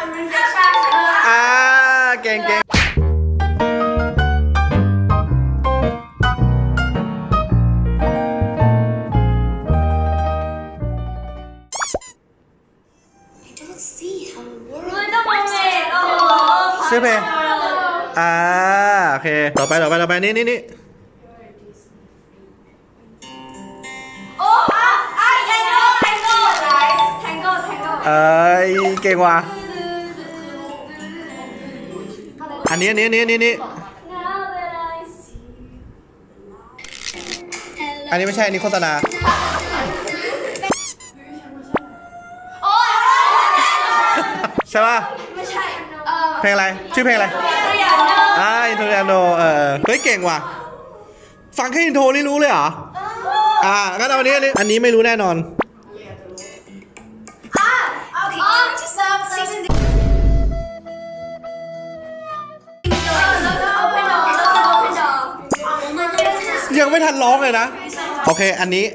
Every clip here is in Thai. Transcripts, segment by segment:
เก่งชื่อเพลงโอเคต่อไปนี่เก่งว่ะอันนี้ไม่ใช่อันนี้โฆษณาใช่ป่ะไม่ใช่เพลงอะไรชื่อเพลงอะไรอินโทรโนเฮ้ยเก่งว่ะฟังแค่อินโทรนี่รู้เลยเหรองั้นเอาอันนี้ไม่รู้แน่นอนยังไม่ทันร้องเลยนะโอเคอันนี้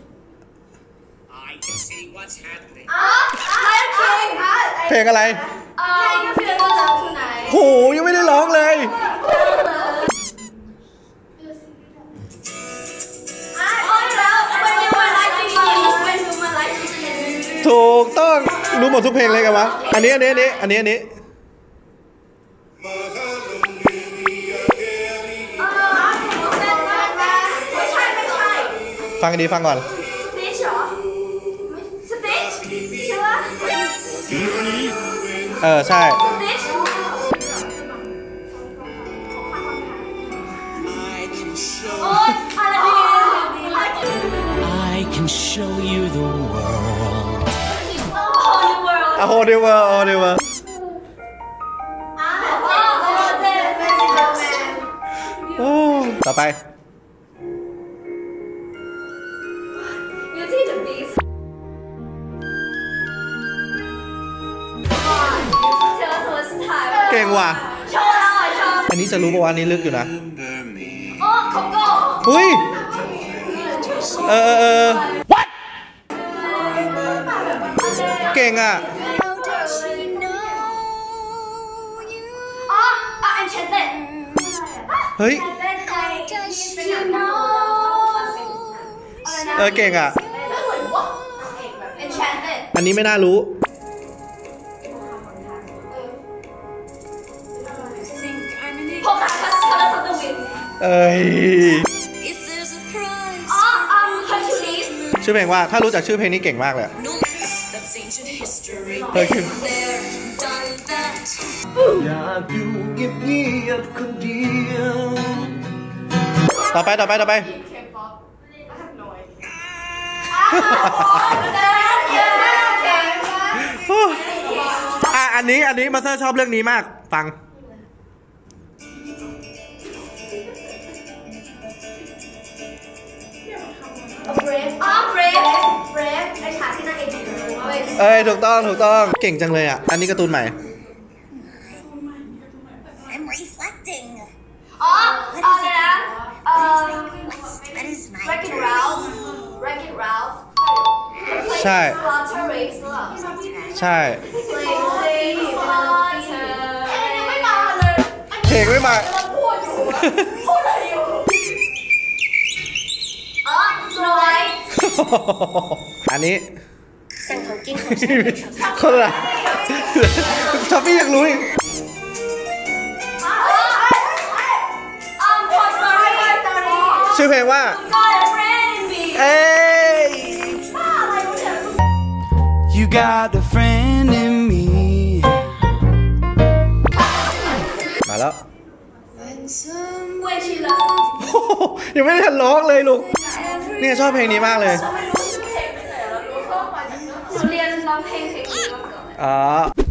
เพลงอะไรโหยังไม่ได้ร้องเลยถูกต้องรู้หมดทุกเพลงเลยกันวะอันนี้ฟังดีฟังก่อนใช่ I can show you the world a whole new world ต่อไปเก่งว่ะอันนี้จะรู้ป่าวว่านี้ลึกอยู่นะเฮ้ยWhat เก่งอ่ะเฮ้ยเก่งอ่ะอันนี้ไม่น่ารู้ชื่อเพลงว่าถ้ารู้จักชื่อเพลงนี้เก่งมากเลยอยากอยู่เงียบคนเดียวต่อไปอันนี้มาเซอร์ชอบเรื่องนี้มากฟังไอฉากที่นางเอกถูกต้องเก่งจังเลยอ่ะอันนี้การ์ตูนใหม่ใช่เพลงไม่มาอันนี้สั่งของกินของคนละชอบพี่อยากรู้อีกชื่อเพลงว่าYou got a friend in me มาแล้วยังไม่ได้ทันร้องเลยลูกเนี่ยชอบเพลงนี้มากเลยเรียนร้องเพลงนี้มาก่อน